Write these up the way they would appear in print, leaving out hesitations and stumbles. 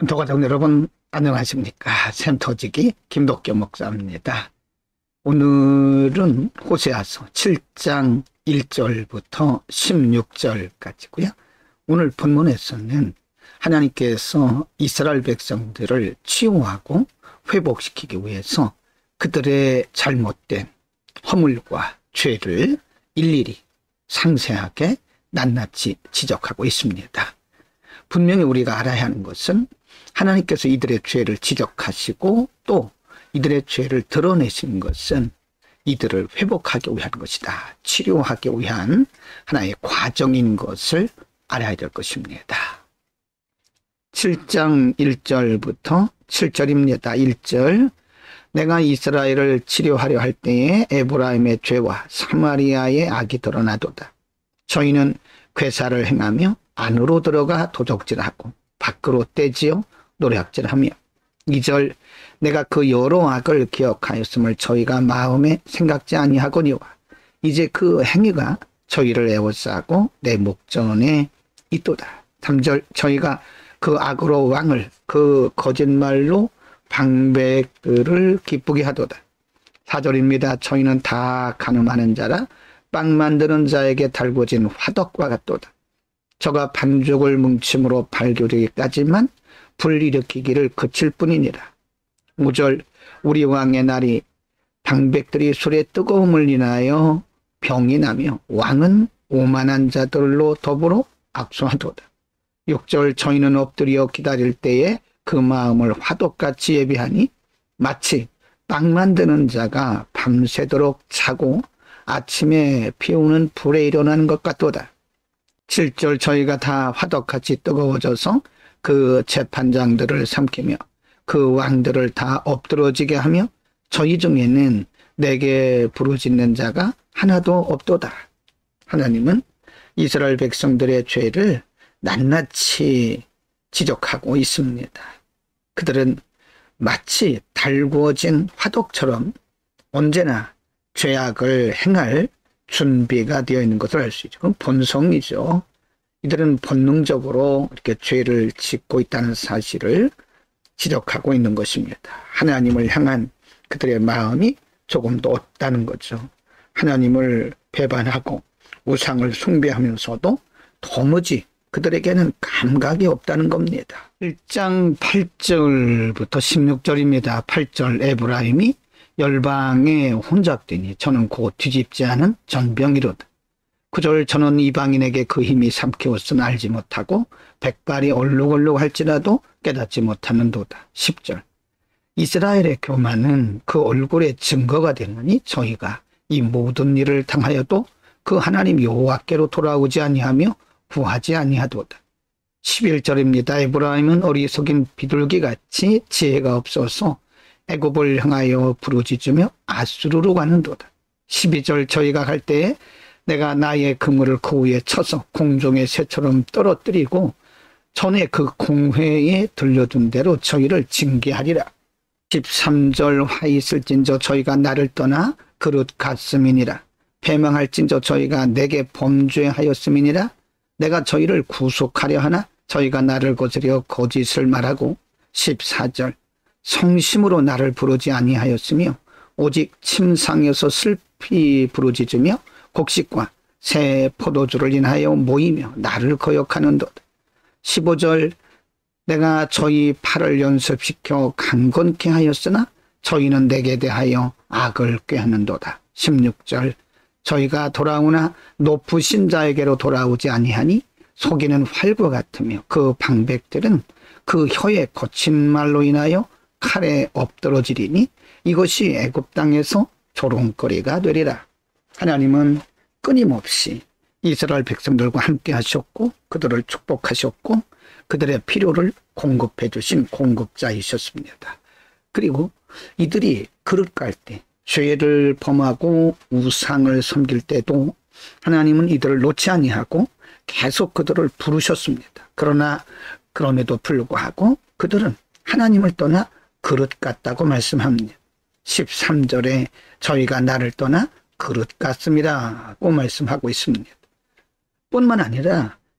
도가족 여러분 안녕하십니까. 샘터지기 김덕교 목사입니다. 오늘은 호세아서 7장 1절부터 16절까지고요. 오늘 본문에서는 하나님께서 이스라엘 백성들을 치유하고 회복시키기 위해서 그들의 잘못된 허물과 죄를 일일이 상세하게 낱낱이 지적하고 있습니다. 분명히 우리가 알아야 하는 것은 하나님께서 이들의 죄를 지적하시고 또 이들의 죄를 드러내신 것은 이들을 회복하기 위한 것이다. 치료하기 위한 하나의 과정인 것을 알아야 될 것입니다. 7장 1절부터 7절입니다. 1절 내가 이스라엘을 치료하려 할 때에 에브라임의 죄와 사마리아의 악이 드러나도다. 저희는 괴사를 행하며 안으로 들어가 도적질하고 밖으로 떼지어 노략질하며 2절 내가 그 여러 악을 기억하였음을 저희가 마음에 생각지 아니하거니와 이제 그 행위가 저희를 애워싸고 내 목전에 있도다. 3절 저희가 그 악으로 왕을 그 거짓말로 방백들을 기쁘게 하도다. 4절입니다. 저희는 다 가늠하는 자라 빵 만드는 자에게 달궈진 화덕과 같도다. 저가 반죽을 뭉침으로 발교되기까지만 불일으키기를 그칠 뿐이니라. 5절 우리 왕의 날이 방백들이 술의 뜨거움을 인하여 병이 나며 왕은 오만한 자들로 더불어 악수하도다. 6절 저희는 엎드려 기다릴 때에 그 마음을 화덕같이 예비하니 마치 빵 만드는 자가 밤새도록 자고 아침에 피우는 불에 일어나는 것 같도다. 7절 저희가 다 화덕같이 뜨거워져서 그 재판장들을 삼키며 그 왕들을 다 엎드러지게 하며 저희 중에는 내게 부르짖는 자가 하나도 없도다. 하나님은 이스라엘 백성들의 죄를 낱낱이 지적하고 있습니다. 그들은 마치 달구어진 화덕처럼 언제나 죄악을 행할 준비가 되어 있는 것을 알 수 있죠. 그건 본성이죠. 이들은 본능적으로 이렇게 죄를 짓고 있다는 사실을 지적하고 있는 것입니다. 하나님을 향한 그들의 마음이 조금도 없다는 거죠. 하나님을 배반하고 우상을 숭배하면서도 도무지 그들에게는 감각이 없다는 겁니다. 1장 8절부터 16절입니다. 8절 에브라임이 열방에 혼잡되니 저는 곧 뒤집지 않은 전병이로다. 9절 저는 이방인에게 그 힘이 삼키었으나 알지 못하고 백발이 얼룩얼룩 할지라도 깨닫지 못하는도다. 10절 이스라엘의 교만은 그 얼굴의 증거가 되느니 저희가 이 모든 일을 당하여도 그 하나님 여호와께로 돌아오지 아니하며 구하지 아니하도다. 11절입니다. 에브라임은 어리석인 비둘기같이 지혜가 없어서 애굽을 향하여 부르짖으며 아수르로 가는도다. 12절 저희가 갈 때에 내가 나의 그물을 그 위에 쳐서 공중의 새처럼 떨어뜨리고 전에 그 공회에 들려둔 대로 저희를 징계하리라. 13절 화 있을진저 저희가 나를 떠나 그릇 갔음이니라. 패망할진저 저희가 내게 범죄하였음이니라. 내가 저희를 구속하려 하나 저희가 나를 거스려 거짓을 말하고 14절 성심으로 나를 부르지 아니하였으며 오직 침상에서 슬피 부르짖으며 곡식과 새 포도주를 인하여 모이며 나를 거역하는도다. 15절 내가 저희 팔을 연습시켜 강건케 하였으나 저희는 내게 대하여 악을 꾀하는도다. 16절 저희가 돌아오나 높으신 자에게로 돌아오지 아니하니 속이는 활과 같으며 그 방백들은 그 혀의 거친 말로 인하여 칼에 엎드러지리니 이것이 애굽 땅에서 조롱거리가 되리라. 하나님은 끊임없이 이스라엘 백성들과 함께 하셨고 그들을 축복하셨고 그들의 필요를 공급해 주신 공급자이셨습니다. 그리고 이들이 그릇 깔 때 죄를 범하고 우상을 섬길 때도 하나님은 이들을 놓지 아니하고 계속 그들을 부르셨습니다. 그러나 그럼에도 불구하고 그들은 하나님을 떠나 그릇 같다고 말씀합니다. 13절에 저희가 나를 떠나 그릇 같습니다고 말씀하고 있습니다. 뿐만 아니라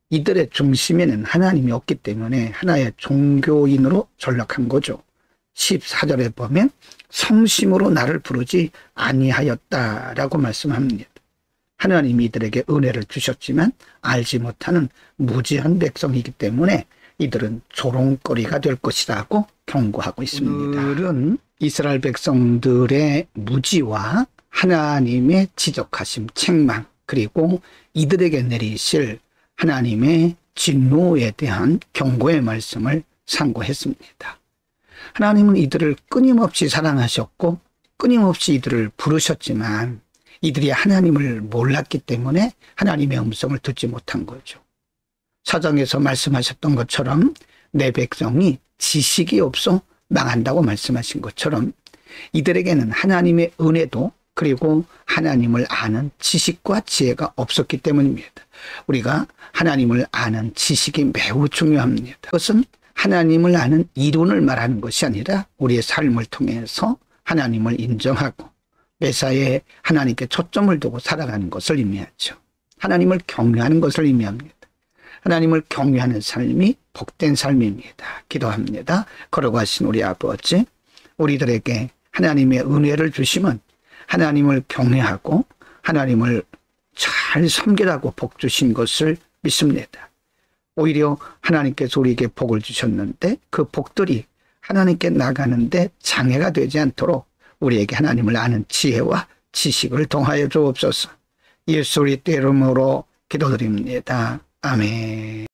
이들의 중심에는 하나님이 없기 때문에 하나의 종교인으로 전락한 거죠. 14절에 보면 성심으로 나를 부르지 아니하였다라고 말씀합니다. 하나님이 이들에게 은혜를 주셨지만 알지 못하는 무지한 백성이기 때문에 이들은 조롱거리가 될 것이라고 경고하고 있습니다. 오늘은 이스라엘 백성들의 무지와 하나님의 지적하심, 책망, 그리고 이들에게 내리실 하나님의 진노에 대한 경고의 말씀을 상고했습니다. 하나님은 이들을 끊임없이 사랑하셨고 끊임없이 이들을 부르셨지만 이들이 하나님을 몰랐기 때문에 하나님의 음성을 듣지 못한 거죠. 사장에서 말씀하셨던 것처럼 내 백성이 지식이 없어 망한다고 말씀하신 것처럼 이들에게는 하나님의 은혜도 그리고 하나님을 아는 지식과 지혜가 없었기 때문입니다. 우리가 하나님을 아는 지식이 매우 중요합니다. 그것은 하나님을 아는 이론을 말하는 것이 아니라 우리의 삶을 통해서 하나님을 인정하고 매사에 하나님께 초점을 두고 살아가는 것을 의미하죠. 하나님을 경외하는 것을 의미합니다. 하나님을 경외하는 삶이 복된 삶입니다. 기도합니다. 걸어가신 우리 아버지, 우리들에게 하나님의 은혜를 주시면 하나님을 경외하고 하나님을 잘 섬기라고 복 주신 것을 믿습니다. 오히려 하나님께서 우리에게 복을 주셨는데 그 복들이 하나님께 나가는데 장애가 되지 않도록 우리에게 하나님을 아는 지혜와 지식을 통하여 주옵소서. 예수 그리스도의 이름으로 기도드립니다. 아멘.